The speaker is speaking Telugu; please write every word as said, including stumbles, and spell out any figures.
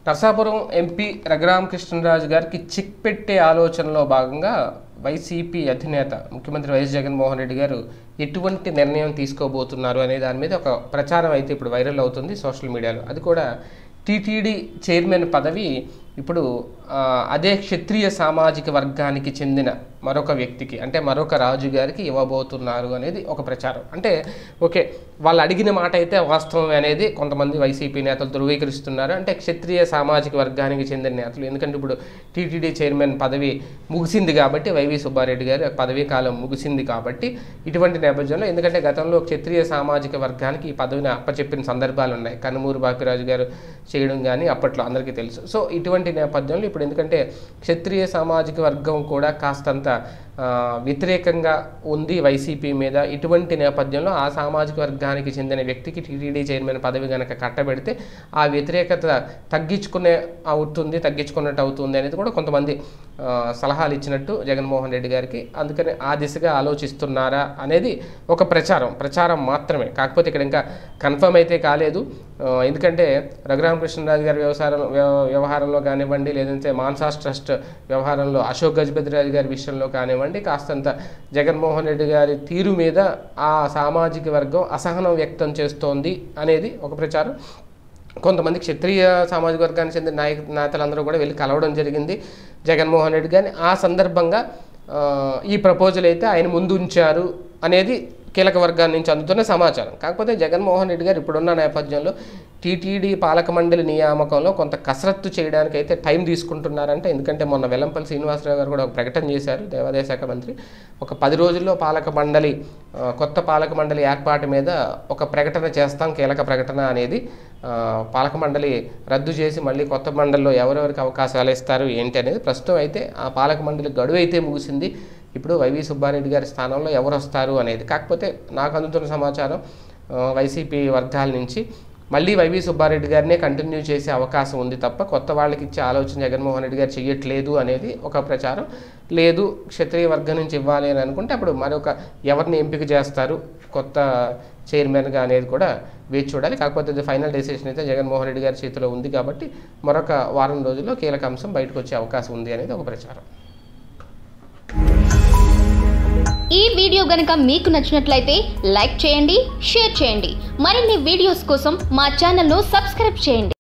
నరసాపురం ఎంపీ రఘురామకృష్ణరాజు గారికి చిక్ పెట్టే ఆలోచనలో భాగంగా వైసీపీ అధినేత ముఖ్యమంత్రి వైఎస్ జగన్మోహన్ రెడ్డి గారు ఎటువంటి నిర్ణయం తీసుకోబోతున్నారు అనే దాని మీద ఒక ప్రచారం అయితే ఇప్పుడు వైరల్ అవుతుంది సోషల్ మీడియాలో. అది కూడా టీటీడీ చైర్మన్ పదవి ఇప్పుడు అదే క్షత్రియ సామాజిక వర్గానికి చెందిన మరొక వ్యక్తికి అంటే మరొక రాజు గారికి ఇవ్వబోతున్నారు అనేది ఒక ప్రచారం. అంటే ఓకే, వాళ్ళు అడిగిన మాట అయితే వాస్తవం అనేది కొంతమంది వైసీపీ నేతలు ధృవీకరిస్తున్నారు. అంటే క్షత్రియ సామాజిక వర్గానికి చెందిన నేతలు, ఎందుకంటే ఇప్పుడు టీటీడీ చైర్మన్ పదవి ముగిసింది కాబట్టి, వైవి సుబ్బారెడ్డి గారి పదవీ కాలం ముగిసింది కాబట్టి ఇటువంటి నేపథ్యంలో, ఎందుకంటే గతంలో క్షత్రియ సామాజిక వర్గానికి ఈ పదవిని అప్పచెప్పిన సందర్భాలు ఉన్నాయి. కనుమూరు బాపిరాజు గారు చేయడం కానీ అప్పట్లో అందరికీ తెలుసు. సో ఇటువంటి నేపథ్యంలో ఇప్పుడు ఎందుకంటే క్షత్రియ సామాజిక వర్గం కూడా కాస్తంత వ్యతిరేకంగా ఉంది వైసీపీ మీద. ఇటువంటి నేపథ్యంలో ఆ సామాజిక వర్గానికి చెందిన వ్యక్తికి టీటీడీ చైర్మన్ పదవి కనుక కట్టబెడితే ఆ వ్యతిరేకత తగ్గించుకునే అవుతుంది తగ్గించుకున్నట్టు అవుతుంది అనేది కూడా కొంతమంది సలహాలు ఇచ్చినట్టు జగన్మోహన్ రెడ్డి గారికి. అందుకని ఆ దిశగా ఆలోచిస్తున్నారా అనేది ఒక ప్రచారం ప్రచారం మాత్రమే. కాకపోతే ఇక్కడ ఇంకా కన్ఫర్మ్ అయితే కాలేదు. ఎందుకంటే రఘురామకృష్ణరాజు గారి వ్యవసాయం వ్యవహారంలో కానివ్వండి, లేదంటే మాన్సాస్ ట్రస్ట్ వ్యవహారంలో అశోక్ గజపతిరాజు గారి విషయంలో కానివ్వండి, కాస్తంత జగన్మోహన్ రెడ్డి గారి తీరు మీద ఆ సామాజిక వర్గం అసహనం వ్యక్తం చేస్తోంది అనేది ఒక ప్రచారం. కొంతమంది క్షత్రియ సామాజిక వర్గానికి చెందిన నాయక నేతలందరూ కూడా వెళ్ళి కలవడం జరిగింది జగన్మోహన్ రెడ్డి గారిని. ఆ సందర్భంగా ఈ ప్రపోజల్ అయితే ఆయన ముందు ఉంచారు అనేది కీలక వర్గాన్ని నుంచి అందుతున్న సమాచారం. కాకపోతే జగన్మోహన్ రెడ్డి గారు ఇప్పుడున్న నేపథ్యంలో టీటీడీ పాలక మండలి నియామకంలో కొంత కసరత్తు చేయడానికి అయితే టైం తీసుకుంటున్నారంటే, ఎందుకంటే మొన్న వెల్లంపల్లి శ్రీనివాసరావు గారు కూడా ఒక ప్రకటన చేశారు, దేవాదాయ శాఖ మంత్రి. ఒక పది రోజుల్లో పాలక మండలి కొత్త పాలక మండలి ఏర్పాటు మీద ఒక ప్రకటన చేస్తాం, కీలక ప్రకటన అనేది. పాలక మండలి రద్దు చేసి మళ్ళీ కొత్త మండలిలో ఎవరెవరికి అవకాశాలు ఇస్తారు ఏంటి అనేది. ప్రస్తుతం అయితే ఆ పాలక మండలి గడువు అయితే ముగిసింది. ఇప్పుడు వైవి సుబ్బారెడ్డి గారి స్థానంలో ఎవరు వస్తారు అనేది. కాకపోతే నాకు అందుతున్న సమాచారం వైసీపీ వర్గాల నుంచి మళ్ళీ వైవి సుబ్బారెడ్డి గారినే కంటిన్యూ చేసే అవకాశం ఉంది తప్ప కొత్త వాళ్ళకి ఇచ్చే ఆలోచన జగన్మోహన్ రెడ్డి గారు చేయట్లేదు అనేది ఒక ప్రచారం. లేదు, క్షత్రియ వర్గం నుంచి ఇవ్వాలి అని అనుకుంటే అప్పుడు మరొక ఎవరిని ఎంపిక చేస్తారు కొత్త చైర్మన్గా అనేది కూడా వేచి చూడాలి. కాకపోతే ఫైనల్ డెసిషన్ అయితే జగన్మోహన్ రెడ్డి గారి చేతిలో ఉంది కాబట్టి మరొక వారం రోజుల్లో కీలక అంశం బయటకు వచ్చే అవకాశం ఉంది అనేది ఒక ప్రచారం. ఈ వీడియో గనుక మీకు నచ్చినట్లయితే లైక్ చేయండి, షేర్ చేయండి. మరిన్ని వీడియోస్ కోసం మా ఛానల్ను సబ్స్క్రైబ్ చేయండి.